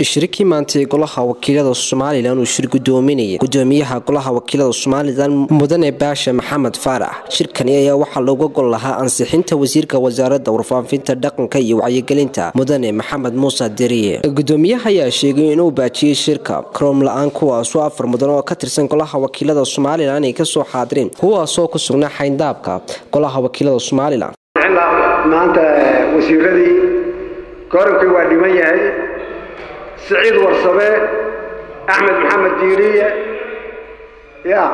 shirkii maantay golaha wakiilada Soomaaliland uu shir gudoominayay gudoomiyaha golaha wakiilada Soomaaliland mudane Baasha Maxamed Faarax shirkani ayaa waxa looga gol lahaa ansixinta wasiirka wasaaradda warfaafinta dhaqanka iyo wacyigelinta mudane Maxamed Muuse Diriye gudoomiyaha ayaa sheegay inuu baajiyay shirka krom la'aan kuwaas oo afar mudan oo ka tirsan golaha wakiilada Soomaaliland ay ka soo xaadireen kuwaas oo ku sugnaa xayndaabka golaha wakiilada Soomaaliland maanta wasiiradii koorkii waa dhiman yahay سعيد ورصبي أحمد محمد ديرية يا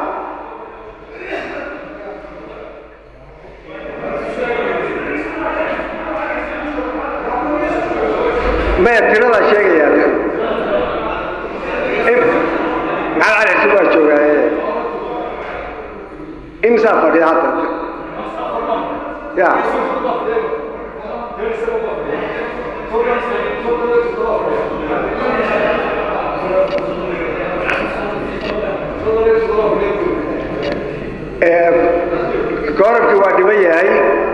ما يبتلى الله شيء يعني مع على حساب شو يعني مسافر يا عطل يا كوربتي وادمية هاي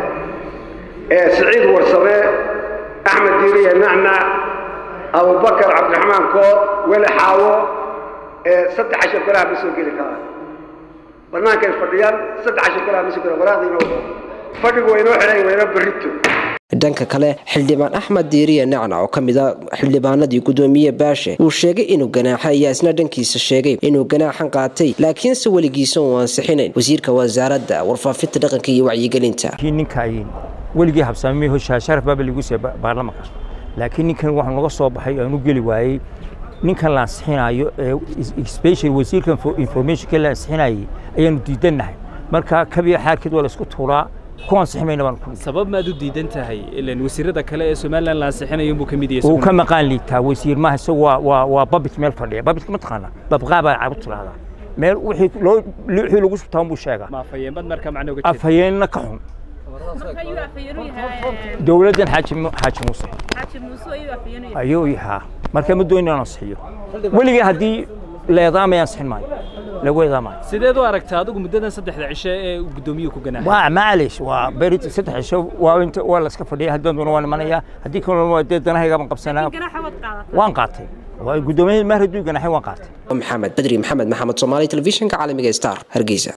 سعيد ورصبي أحمد ديرية نعنع أبو بكر عبد الرحمن كور ولا حاوة 16 كلها بسوق لك برنامج الفريال 16 كلها بسوق الأغراض ينوبه فرق وينوح عليه وينوب الريتو dhanka kale xildhibaan Axmed Diiriye Nacna oo kamid ah xildhibaanadii gudoomiye Baashe uu sheegay inuu ganaaxay ayaa isna dhankiisa sheegay inuu ganaaxan qaatay laakiin si waligiisa oo ansixinayn wasiirka wasaaradda warfaafinta dhaqanka iyo wacyigelinta ninkan waligii habsaamay hosha sharaf baa lagu soo baarlamaanka laakiin ninkan waxa laga soo baxay aanu gali waayay ninkan la ansixinayo special wasiirka information kala ansixinayay ayaanu diidanahay marka kabiya xaarkid wala isku tuuraa كون صحيح ما سبب ما دود ديدنت هاي لأن وزير هذا كلا سومالنا لا صحينا يوم بكميديا وكم قال لي تا وزير ما سوى وبابت مال فردي بابت كم تخانا ببغابة عبط هذا مال وحي لو جوش بتهم بوشاقة ما فيين بد مركب معنا وقت أفيين نكحون دولة حاكم موسى أيوه ها مركب مدوين نصحيه ولي هدي لا يضام ينصحن معي لو يضام سيدو أركتها دوك مدة 3 عشاء قدوميه وكجناح معلش وبريت 6 عشاء وأنت ولا سكفدي هدون ولا منيا هديك وديتنا هي قبل سنة وانقاطي وقدوميه المهرج جناحي وانقاطي محمد بدري محمد صومالي تلفزيون كعالمي ستار هرقيزة